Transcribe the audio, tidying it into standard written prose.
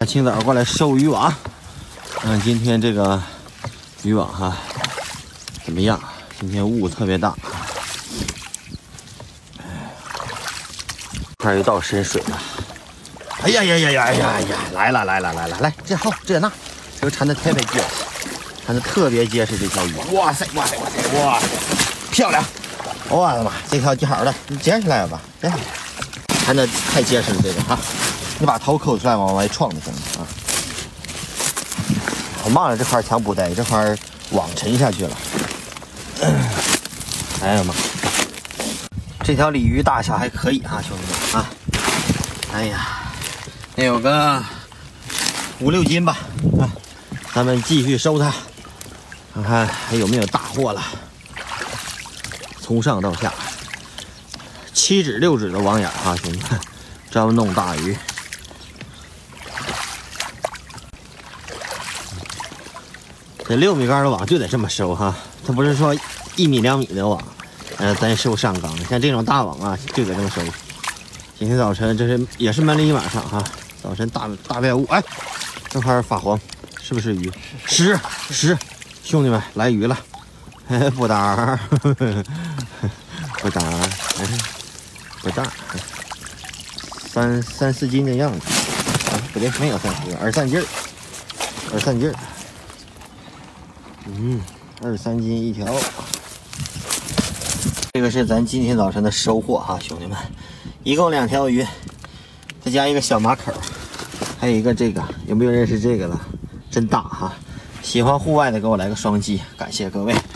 清早过来收渔网，今天这个渔网哈怎么样？今天雾特别大，这又到深水了。哎呀，来了，这好这那，这个缠的特别结实，缠的特别结实这条鱼。哇塞，漂亮！我的妈，这条好的，你捡起来吧，缠的太结实了这个哈。你把头抠出来，往外撞就行了啊！我忘了这块墙不带，这块网沉下去了。哎呀妈！这条鲤鱼大小还可以啊，兄弟们啊！哎呀，得有个5、6斤吧啊！咱们继续收它，看看还有没有大货了。从上到下，7指6指的网眼啊，兄弟们，专门弄大鱼。这6米竿的网就得这么收哈，它不是说1米2米的网，咱收上纲。像这种大网啊，就得这么收。今天早晨也是闷了一晚上哈，早晨大白雾，哎，这块发黄，是不是鱼？是，兄弟们来鱼了，不打，不大，3、4斤的样子，不对，没有30斤，23斤。23斤一条，这个是咱今天早晨的收获哈，兄弟们，一共2条鱼，再加一个小马口，还有一个这个，有没有认识这个了？真大哈！喜欢户外的给我来个双击，感谢各位。